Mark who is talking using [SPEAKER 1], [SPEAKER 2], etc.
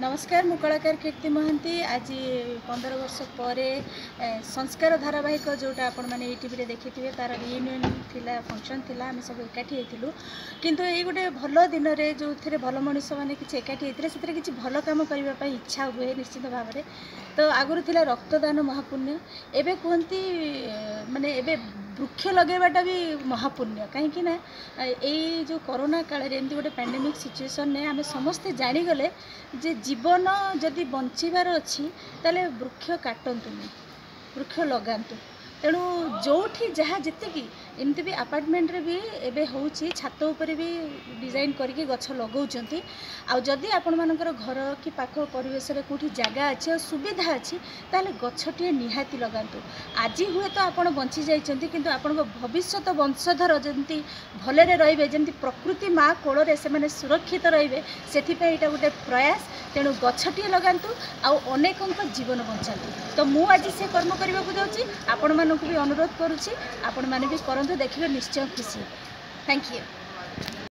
[SPEAKER 1] नमस्कार मु कलाकार कीर्ति महांती आज 15 वर्ष पर संस्कार धारावाहिक जोटा आपण मैंने टीवी देखी तार रियूनियन थिला फंक्शन थिला आम सब एकाठी होइथिलु किंतु ये गोटे भल दिन में जो थे भल मनीष मैंने किसी एकाठी होते से किसी भल कम करने इच्छा हुए निश्चित भाव में। तो आगुरी थिला रक्तदान महापुण्य एबे कहती माने एबे वृक्ष लगेबाटा भी महापुण्य कहीं ना यही जो कोरोना काल एमती गोटे पैंडेमिक सिचुएसन ने आम समस्ते जानीगले जे जीवन जदि बंचार अच्छी ताले वृक्ष काटतुनि वृक्ष लगातु तेणु जोठी जहाँ जीक एमती भी अपार्टमेंट रे भी एबे होउची छात ऊपर भी डिजाइन करके गछ लगाउछंती आ जदि आपण मानकर घर कि पाख परिवेश रे कोठी जगह अच्छी और सुविधा अच्छी ताले गछटिए निहाती लगातु। आज हुए तो आपण बंची जाइछंती किंतु आपण भविष्यत वंशधर जमती भलरे रहिबे जमती प्रकृति माँ कोल रे से माने सुरक्षित रहिबे सेथि पे एटा गोटे प्रयास तेणु गछटिए लगातु आ अनेकक जीवन बंचातु। तो मु आज से कर्म करने को जाऊँगी आपण मानक भी अनुरोध करुच्ची आपण माने भी करंतु देखिबे निश्चय खुशी। Thank you.